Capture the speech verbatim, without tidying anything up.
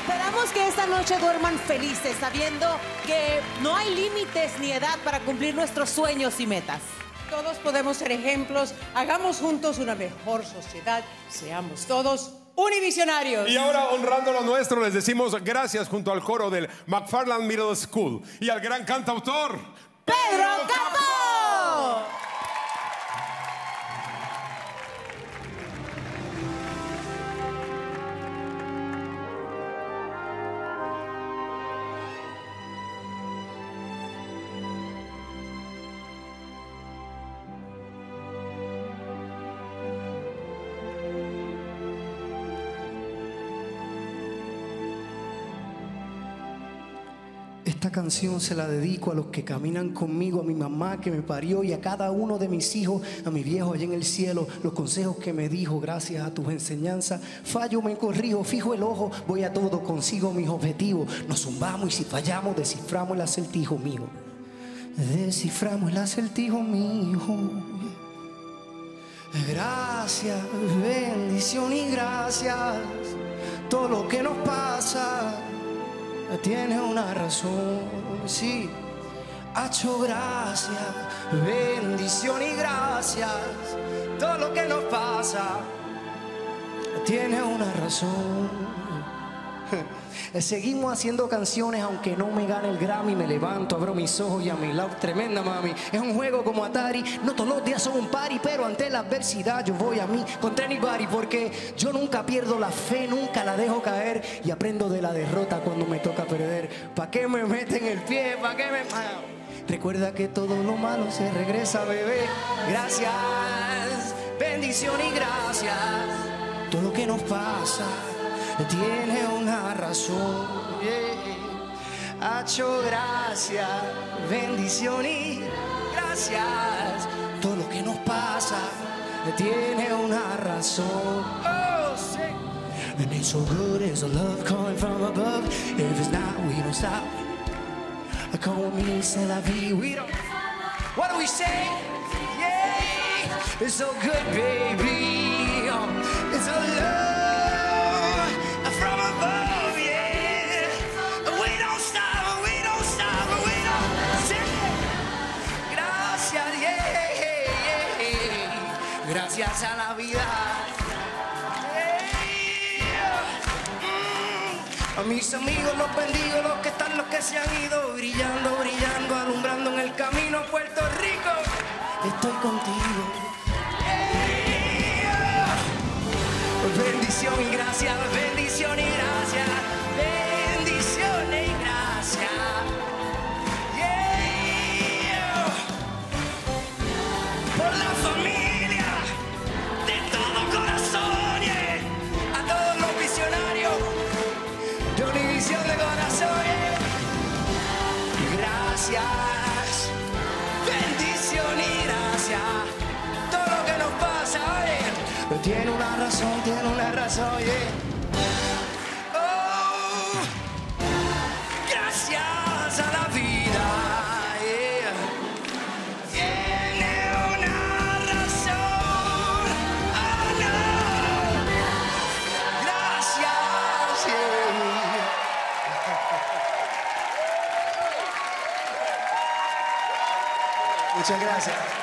Esperamos que esta noche duerman felices, sabiendo que no hay límites ni edad para cumplir nuestros sueños y metas. Todos podemos ser ejemplos. Hagamos juntos una mejor sociedad. Seamos todos univisionarios. Y ahora, honrando lo nuestro, les decimos gracias junto al coro del McFarland Middle School y al gran cantautor ¡Pedro Capó! Esta canción se la dedico a los que caminan conmigo, a mi mamá que me parió y a cada uno de mis hijos, a mi viejo allá en el cielo, los consejos que me dijo gracias a tus enseñanzas. Fallo, me corrijo, fijo el ojo, voy a todo, consigo mis objetivos. Nos zumbamos y si fallamos desciframos el acertijo mío. Desciframos el acertijo mío. Gracias, bendición y gracias. Todo lo que nos pasa tiene una razón, sí. Hacho, gracias, bendición y gracias. Todo lo que nos pasa tiene una razón. Seguimos haciendo canciones aunque no me gane el Grammy. Me levanto, abro mis ojos y a mi lado tremenda mami. Es un juego como Atari, no todos los días son un party, pero ante la adversidad yo voy a mí contra anybody, porque yo nunca pierdo la fe, nunca la dejo caer y aprendo de la derrota cuando me toca perder. ¿Pa' qué me meten el pie? ¿Pa' qué me...? Recuerda que todo lo malo se regresa, bebé. Gracias, bendición y gracias. Todo lo que nos pasa tiene una razón, yeah. Hacho, gracias, bendición y gracias. Todo lo que nos pasa tiene una razón. Oh, sí. And it's so good, it's a love coming from above. If it's not, we don't stop. Como me c'est la vie, we don't. What do we say? Yeah, it's so good, baby. It's a love. Gracias a la vida. A mis amigos los bendigo, los que están, los que se han ido, brillando, brillando, alumbrando en el camino a Puerto Rico. Estoy contigo. Bendición y gracias, bendición y gracias, bendición y gracias. Yeah. Por la familia. Gracias, bendición y gracias. Todo lo que nos pasa, oye, tiene una razón, tiene una razón, oye. Oh, gracias a la vida, yeah. Tiene una razón. Oh, no. Gracias, yeah. Muchas gracias.